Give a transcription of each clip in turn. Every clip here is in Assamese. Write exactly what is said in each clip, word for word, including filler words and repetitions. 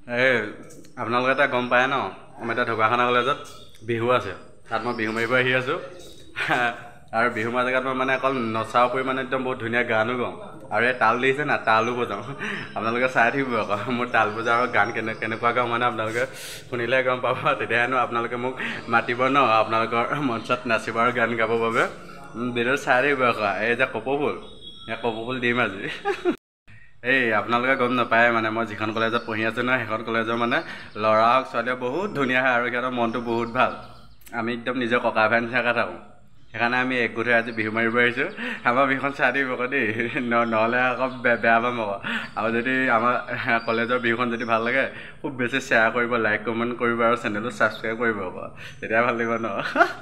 এই আপোনালোকে এটা গম পায় ন মই এতিয়া ঢকুৱাখানা কলেজত বিহু আছে তাত মই বিহু মাৰিব আহি আছোঁ আৰু বিহু মাৰা জেগাত মই মানে অকল নচাৰ উপৰি মানে একদম বহুত ধুনীয়া গানো গাওঁ আৰু এই তাল দিছে না তালো বজাওঁ আপোনালোকে চাই থাকিব আকৌ মোৰ তাল বজা আৰু গান কেনে কেনেকুৱা গাওঁ মানে আপোনালোকে শুনিলে গম পাব তেতিয়ানো আপোনালোকে মোক মাতিব ন আপোনালোকৰ মঞ্চত নাচিব আৰু গান গাবৰ বাবে ভিডিঅ'ত চাই থাকিব আকৌ এই যে কপৌফুল এই কপৌফুল দিম আজি এই আপোনালোকে গম নাপায় মানে মই যিখন কলেজত পঢ়ি আছোঁ নহয় সেইখন কলেজৰ মানে ল'ৰা হওক ছোৱালীয়ে বহুত ধুনীয়া হয় আৰু সিহঁতৰ মনটো বহুত ভাল আমি একদম নিজৰ ককা ভাই নিচিনাকৈ থাকোঁ সেইকাৰণে আমি একগোট হৈ আজি বিহু মাৰিব আহিছোঁ আমাৰ বিহুখন চাই দিব আকৌ দেই নহ'লে আকৌ বেয়া পাম আকৌ আৰু যদি আমাৰ কলেজৰ বিহুখন যদি ভাল লাগে খুব বেছি শ্বেয়াৰ কৰিব লাইক কমেণ্ট কৰিব আৰু চেনেলটো ছাবস্ক্ৰাইব কৰিব আকৌ তেতিয়া ভাল লাগিব ন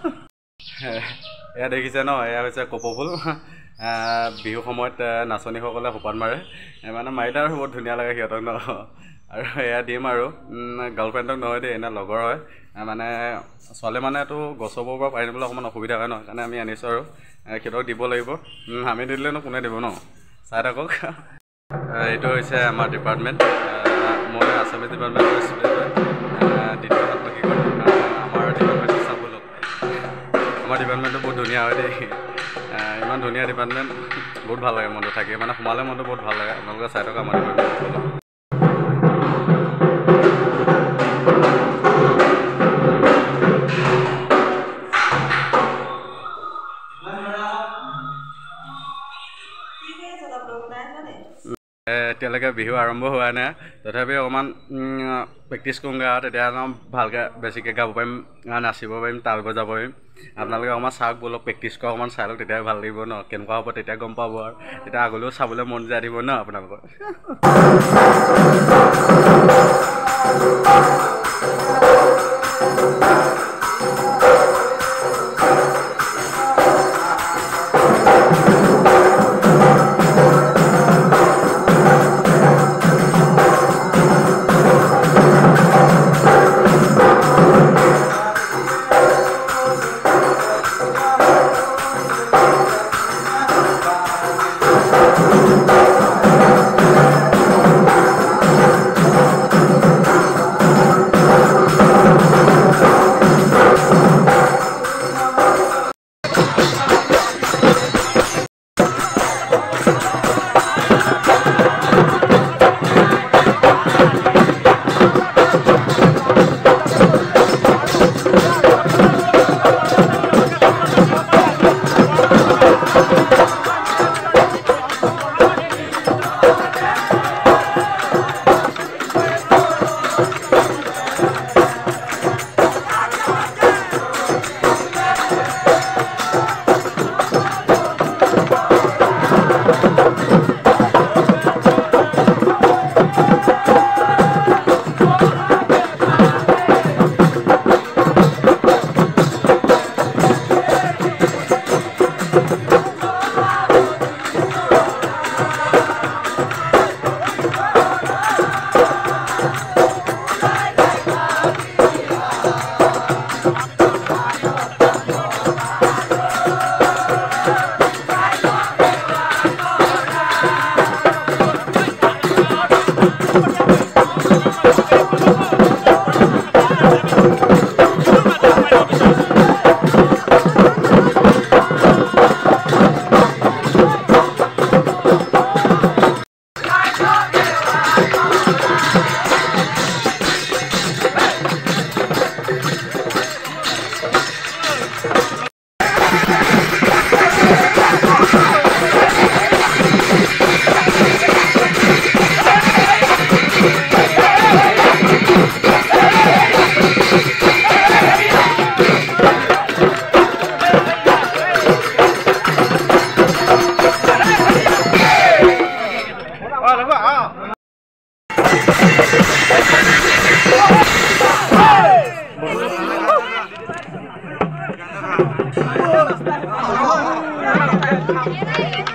এয়া দেখিছে ন এয়া হৈছে কপৌফুল বিহু সময়ত নাচনীসকলে সোপাত মাৰে মানে মাৰিলে আৰু বহুত ধুনীয়া লাগে সিহঁতক ন আৰু এয়া দিম আৰু গাৰ্লফ্ৰেণ্ডক নহয় দেই এনে লগৰ হয় মানে ছোৱালী মানেতো গছৰ পৰা পাৰি দিবলৈ অকণমান অসুবিধা হয় ন সেইকাৰণে আমি আনিছোঁ আৰু সিহঁতক দিব লাগিব আমি দিলেনো কোনে দিব ন চাই থাকক এইটো হৈছে আমাৰ ডিপাৰ্টমেণ্ট মই আছামিজ ডিপাৰ্টমেণ্টৰ ষ্টুডেণ্ট হয় দ্বিতীয় কি কৰোঁ আমাৰ ডিপাৰ্টমেণ্টটো চাবলৈ আমাৰ ডিপাৰ্টমেণ্টটো বহুত ধুনীয়া হয় দেই ইমান ধুনীয়া ডিপাৰ্টমেণ্ট বহুত ভাল লাগে মনটো থাকি মানে সোমালে মনটো বহুত ভাল লাগে আপোনালোকে চাই থকা আমাৰ ডিপাৰ্টমেণ্ট এতিয়ালৈকে বিহু আৰম্ভ হোৱা নাই তথাপি অকণমান প্ৰেক্টিছ কৰোঁগৈ আৰু তেতিয়া অলপ ভালকৈ বেছিকৈ গাব পাৰিম নাচিব পাৰিম তাল বজাব পাৰিম আপোনালোকে অকণমান চাওক ব'লক প্ৰেক্টিছ কৰা অকণমান চাই লওক তেতিয়াই ভাল লাগিব ন কেনেকুৱা হ'ব তেতিয়া গম পাব আৰু তেতিয়া আগলৈও চাবলৈ মন যায় দিব ন আপোনালোকৰ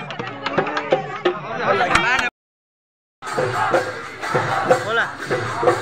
Hola.